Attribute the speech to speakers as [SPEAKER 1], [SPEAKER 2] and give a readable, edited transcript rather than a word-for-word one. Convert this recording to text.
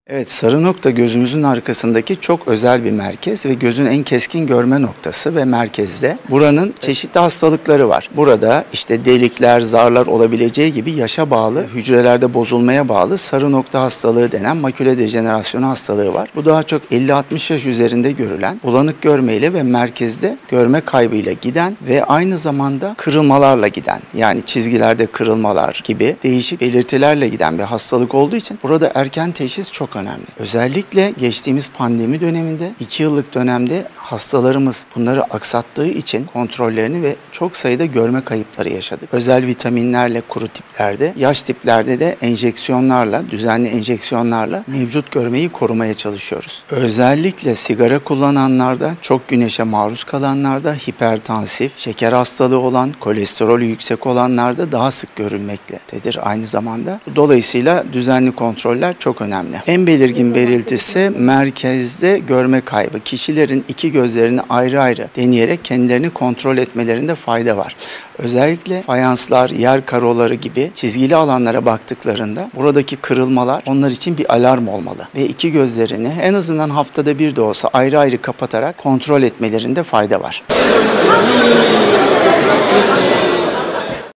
[SPEAKER 1] Evet, sarı nokta gözümüzün arkasındaki çok özel bir merkez ve gözün en keskin görme noktası ve merkezde. Buranın çeşitli hastalıkları var. Burada işte delikler, zarlar olabileceği gibi yaşa bağlı, hücrelerde bozulmaya bağlı sarı nokta hastalığı denen maküle dejenerasyonu hastalığı var. Bu daha çok 50-60 yaş üzerinde görülen, bulanık görmeyle ve merkezde görme kaybıyla giden ve aynı zamanda kırılmalarla giden, yani çizgilerde kırılmalar gibi değişik belirtilerle giden bir hastalık olduğu için burada erken teşhis çok önemli. Özellikle geçtiğimiz pandemi döneminde 2 yıllık dönemde hastalarımız bunları aksattığı için kontrollerini ve çok sayıda görme kayıpları yaşadık. Özel vitaminlerle kuru tiplerde, yaş tiplerde de enjeksiyonlarla, düzenli enjeksiyonlarla mevcut görmeyi korumaya çalışıyoruz. Özellikle sigara kullananlarda, çok güneşe maruz kalanlarda, hipertansif, şeker hastalığı olan, kolesterolü yüksek olanlarda daha sık görülmektedir aynı zamanda. Dolayısıyla düzenli kontroller çok önemli. En belirgin belirtisi merkezde görme kaybı. Kişilerin iki gözlerini ayrı ayrı deneyerek kendilerini kontrol etmelerinde fayda var. Özellikle fayanslar, yer karoları gibi çizgili alanlara baktıklarında buradaki kırılmalar onlar için bir alarm olmalı. Ve iki gözlerini en azından haftada bir de olsa ayrı ayrı kapatarak kontrol etmelerinde fayda var.